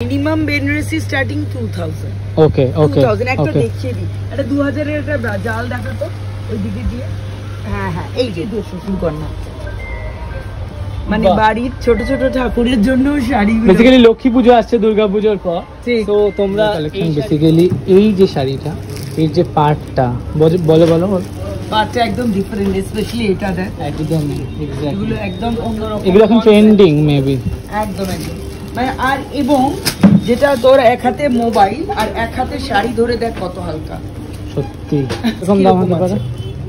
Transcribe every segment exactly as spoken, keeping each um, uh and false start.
Minimum Benarasi starting two thousand. Okay okay একটা দেখিয়ে দিই, একটা দু হাজারের একটা জাল দেখাতো ওই দিকে দিয়ে। হ্যাঁ হ্যাঁ এই যে সুকন্যা, মানে বাড়ির ছোট ছোট ঠাকুরের জন্য শাড়ি। বেসিক্যালি লক্ষ্মী পুজো আসছে দুর্গা পুজোর পর, তো তোমরা বেসিক্যালি এই যে শাড়িটা, এর যে পার্টটা বলো বলো পার্টটা একদম ডিফারেন্ট, স্পেশালি এটা দেখ একদম এক্স্যাক্টলি এগুলো একদম অন্যরকম, এগুলো এখন ট্রেন্ডিং মেবি একদম একদম। মানে আর এবং যেটা তোর এক হাতে মোবাইল আর এক হাতে শাড়ি ধরে দেখ কত হালকা, সত্যি কম দাম হতে পারে।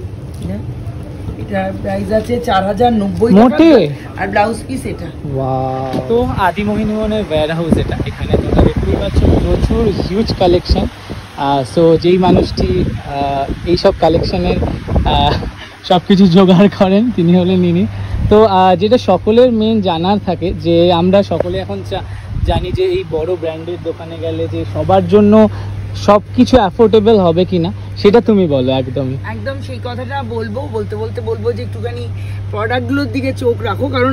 এটা প্রাইস আছে চার হাজার নব্বই মোটে, আর ব্লাউজ পিস এটা। ওয়াও। তো আদি মোহিনী মোহনের ওয়্যার হাউস এটা, এখানে তোমরা দেখতেই পাচ্ছ প্রচুর হিউজ কালেকশন। সো যেই মানুষটি এইসব কালেকশনের সব কিছু জোগাড় করেন তিনি হলেন ইনি। তো যেটা সকলের মেন জানার থাকে যে আমরা সকলে এখন জানি যে এই বড় ব্র্যান্ডের দোকানে গেলে যে সবার জন্য সব কিছু অ্যাফোর্ডেবল হবে কিনা, সেটা তুমি বলো। একদমই একদম সেই কথাটা বলবো, বলতে বলতে বলবো যে একটুখানি প্রোডাক্টগুলোর দিকে চোখ রাখো, কারণ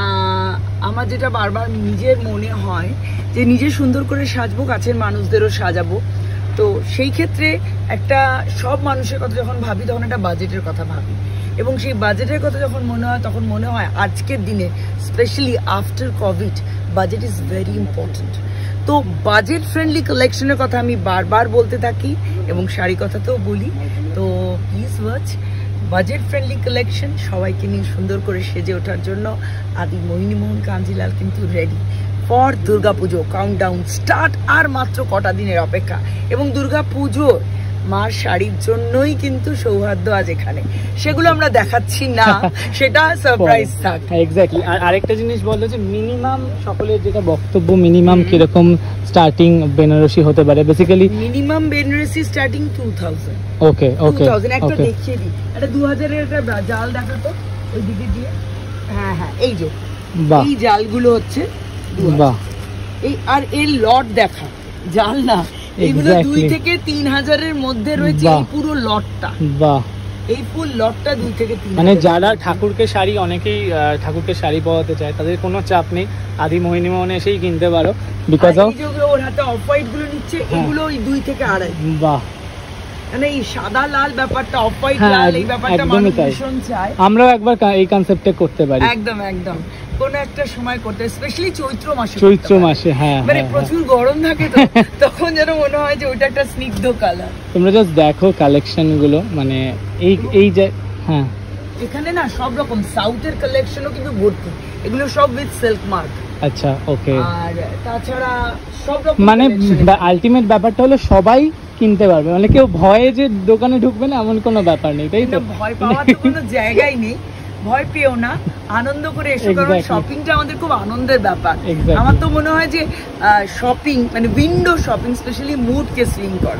আমার যেটা বারবার নিজের মনে হয় যে নিজে সুন্দর করে সাজবো, কাছের মানুষদেরও সাজাবো। তো সেই ক্ষেত্রে একটা সব মানুষের কথা যখন ভাবি তখন একটা বাজেটের কথা ভাবি, এবং সেই বাজেটের কথা যখন মনে হয় তখন মনে হয় আজকের দিনে specially after covid budget is very important. তো বাজেট ফ্রেন্ডলি কালেকশনের কথা আমি বারবার বলতে থাকি এবং শাড়ি কথাতেও বলি। তো please watch budget friendly collection, সবাইকে নিয়ে সুন্দর করে সেজে ওঠার জন্য আদি মোহিনী মোহন কাঞ্জিলাল কিন্তু ready for Durga Puja. Countdown start, আর মাত্র কটা দিনের অপেক্ষা, এবং দুর্গা পুজো মার শাড়ির জন্যই কিন্তু সৌহার্দ্য আজ এখানে, সেগুলো আমরা দেখাচ্ছি না, সেটা সারপ্রাইজ থাক। এক্স্যাক্টলি। আর আরেকটা জিনিস বললো যে মিনিমাম সকলের যেটা বক্তব্য, মিনিমাম কিরকম স্টার্টিং বেনারসি হতে পারে? Basically minimum Benarasi starting two thousand. Okay okay একটা দেখিয়ে দিই, একটা দু হাজারের একটা জাল দেখাতো ওই দিকে দিয়ে। হ্যাঁ হ্যাঁ এই যে এই জালগুলো হচ্ছে বাহ, এই আর এর লট দেখা, জাল না, এগুলো দুই থেকে তিন হাজারের মধ্যে রয়েছে এই পুরো লটটা। বাহ, এই ফুল লটটা দুই থেকে তিন। মানে যারা ঠাকুরকে শাড়ি, অনেকেই ঠাকুরকে শাড়ি পরাতে চায়, তাদের কোনো চাপ নেই, আদি মোহিনী মোহনে এসেই কিনতে পারো। বিকজ অফ ওর হাতে অফ হোয়াইট গুলো নিচ্ছে, এগুলো ওই দুই থেকে আড়াই। বাহ, মানে এই সাদা লাল ব্যাপারটা, অফ হোয়াইট লাল, এই ব্যাপারটা মানুষ ভীষণ চায়। আমরাও একবার এই কনসেপ্টে করতে পারি। একদম একদম কোন একটা সময় করতে, স্পেশালি চৈত্র মাসে। চৈত্র মাসে হ্যাঁ, মানে প্রচুর গরম থাকে তো, তখন যেন মনে হয় যে ওইটা একটা স্নিগ্ধ কালার। তোমরা জাস্ট দেখো কালেকশন গুলো, মানে এই এই যে হ্যাঁ এখানে না সব রকম সাউথের কালেকশনও কিন্তু ভর্তি, এগুলো সব উইথ সিল্ক মার্ক। আচ্ছা ওকে। আর তাছাড়া সব রকম, মানে আলটিমেট ব্যাপারটা হলো সবাই কিনতে পারবে, মানে কেউ ভয়ে যে দোকানে ঢুকবে না এমন কোনো ব্যাপার নেই, তাই তো? ভয় পাওয়ার তো কোনো জায়গাই নেই, ভয় পেও না, আনন্দ করে এসো, কারণ শপিংটা আমাদের খুব আনন্দের ব্যাপার। আমার তো মনে হয় যে শপিং মানে উইন্ডো শপিং, স্পেশালি মুড কে সুইং করা,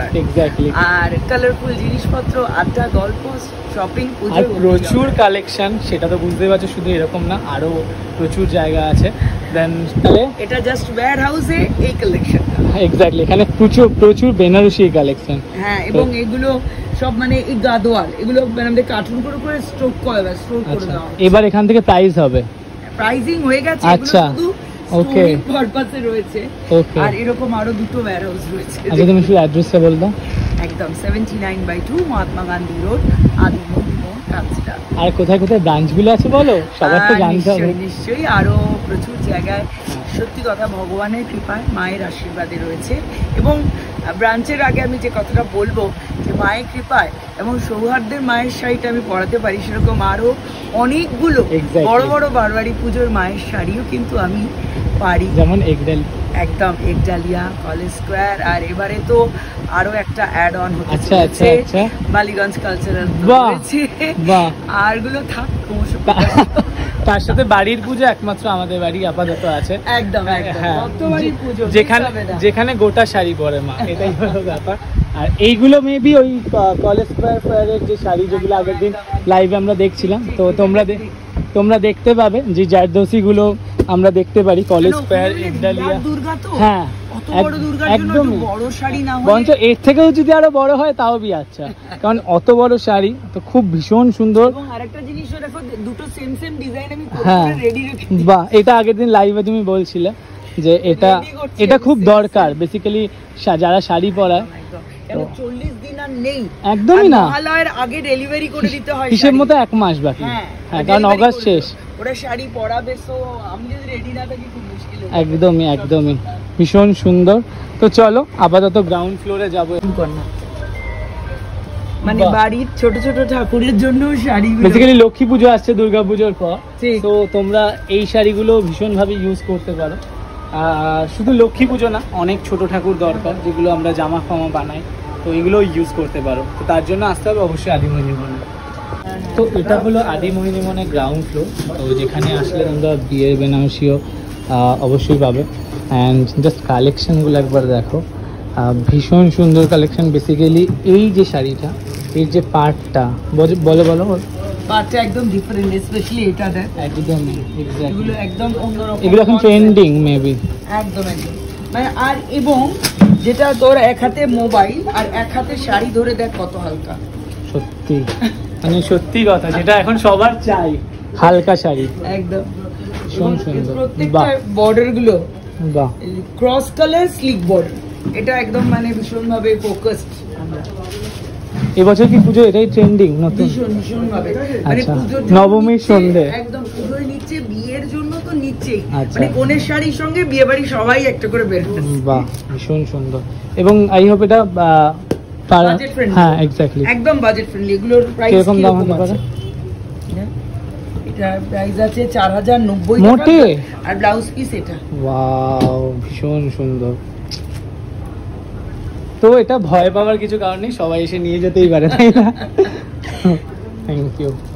আর কালারফুল জিনিসপত্র, আড্ডা, গল্প, শপিং, আর প্রচুর কালেকশন, সেটা তো বুঝতে পারছো, শুধু এরকম না, আরো প্রচুর জায়গা আছে। দেন তাহলে এটা জাস্ট ওয়্যার হাউসে এই কালেকশন। এক্স্যাক্টলি, এখানে প্রচুর প্রচুর বেনারসি কালেকশন। হ্যাঁ, এবং এগুলো সব মানে এই গাদোয়াল, এগুলো আমাদের কার্টুন করে করে স্টক করে দেয়, স্টক করে দেওয়া। এবার এখান থেকে প্রাইস হবে, প্রাইজিং হয়ে গেছে। আচ্ছা ওকে, পারপাসে রয়েছে। ওকে, আর এরকম আরো দুটো ওয়্যার হাউস রয়েছে। আচ্ছা তুমি শুধু অ্যাড্রেসটা বল দাও। একদম seventy nine by two Mahatma Gandhi road, Adi Mohini মোহন কাঞ্জিলাল। আর কোথায় কোথায় ব্রাঞ্চগুলো আছে বলো, সবার তো জানতে হবে। নিশ্চয়ই আরো প্রচুর জায়গায়, সত্যি কথা ভগবানের কৃপায়, মায়ের আশীর্বাদে রয়েছে। এবং ব্রাঞ্চের আগে আমি যে কথাটা বলবো, যে মায়ের কৃপায় এবং সৌহার্দ্যের মায়ের শাড়িটা আমি পরাতে পারি, সেরকম আরো অনেকগুলো বড় বড় বারবারি পুজোর মায়ের শাড়িও কিন্তু আমি পারি, যেমন একডাল, একদম একডালিয়া, কলেজ স্কোয়ার, আর এবারে তো আরো একটা অ্যাড অন হচ্ছে। আচ্ছা আচ্ছা আচ্ছা, বালিগঞ্জ কালচারাল রয়েছে, আর গুলো থাক, তার সাথে বাড়ির পুজো একমাত্র আমাদের বাড়ি আপাতত আছে। একদম হ্যাঁ, যেখানে যেখানে গোটা শাড়ি পরে মা, এটাই হলো ব্যাপার। আর এইগুলো মেবি ওই কলেজ স্কোয়ার ফেয়ারের যে শাড়ি, যেগুলো আগের দিন লাইভে আমরা দেখছিলাম, তো তোমরা তোমরা দেখতে পাবে যে জারদোসি গুলো আমরা দেখতে পারি, কলেজ স্কোয়ার, একডালিয়া। হ্যাঁ একদম, বরঞ্চ এর থেকেও যদি আরো বড় হয় তাও বি আচ্ছা, কারণ অত বড় শাড়ি তো খুব ভীষণ সুন্দর। দুটো সেম সেম ডিজাইন আমি হ্যাঁ, বাহ, এটা আগের দিন লাইভে তুমি বলছিলে। যে এটা এটা খুব দরকার বেসিক্যালি যারা শাড়ি পরা। কেন চল্লিশ দিন আর নেই, একদমই না, মহালয়ার আগে ডেলিভারি করে দিতে হয় হিসেব মতো এক মাস বাকি। হ্যাঁ, কারণ অগাস্ট শেষ, ওরা শাড়ি পরাবে, সো আমি যদি রেডি না থাকি খুব মুশকিল। একদমই একদমই ভীষণ সুন্দর। তো চলো আপাতত গ্রাউন্ড ফ্লোরে যাবো। মানে বাড়ির ছোট ছোট ঠাকুরের জন্য শাড়ি, বেসিক্যালি লক্ষ্মী পুজো আসছে দুর্গা পুজোর পর, তো তোমরা এই শাড়িগুলো ভীষণ ভাবে ইউজ করতে পারো। আর শুধু লক্ষ্মী পুজো না, অনেক ছোট ঠাকুর দরকার যেগুলো আমরা জামা ফামা বানাই, তো এগুলো ইউজ করতে পারো। তো তার জন্য আসতে হবে অবশ্যই আদিমোহিনীমোহনে। তো এটা হলো আদিমোহিনীমোহনে গ্রাউন্ড ফ্লোর, তো যেখানে আসলে তোমরা বিয়ের বেনারসিও অবশ্যই পাবে। অ্যান্ড জাস্ট কালেকশনগুলো একবার দেখো, ভীষণ সুন্দর কালেকশন। বেসিক্যালি এই যে শাড়িটা, এর যে পার্টটা বলো বলো বলো পার্টটা একদম ডিফারেন্ট, স্পেশালি এটা দেখ একদম এগুলো একদম অন্যরকম, এগুলো এখন ট্রেন্ডিং মেবি একদম একদম। মানে আর এবং যেটা তোর এক হাতে মোবাইল আর এক হাতে শাড়ি ধরে দেখ কত হালকা, সত্যি মানে সত্যি কথা, যেটা এখন সবার চাই, হালকা শাড়ি একদম ভীষণ সুন্দর। প্রত্যেকটা বর্ডার গুলো বাহ, ক্রস কালার স্লিক বর্ডার, এটা একদম মানে ভীষণ ভাবে ফোকাসড আমরা। এবছর কি পুজো এটাই ট্রেন্ডিং নতুন? ভীষণ ভীষণ ভাবে মানে আচ্ছা, পুজোর নবমীর সন্ধে একদম পুজোর নিচে, বিয়ের জন্য তো নিচেই, আচ্ছা। মানে কনের শাড়ির সঙ্গে বিয়ে বাড়ি সবাই একটা করে বের করছে। বাহ, ভীষণ সুন্দর। এবং আই হোপ এটা বাজেট ফ্রেন্ডলি, হ্যাঁ এক্স্যাক্টলি, একদম বাজেট ফ্রেন্ডলি। এগুলোর প্রাইস কিরকম দাম হতে পারে? এটা প্রাইস আছে চার হাজার নব্বই মোটে, আর ব্লাউজ পিস এটা। ওয়াও, ভীষণ সুন্দর। তো এটা ভয় পাওয়ার কিছু কারণ নেই, সবাই এসে নিয়ে যেতেই পারে, তাই না? Thank you.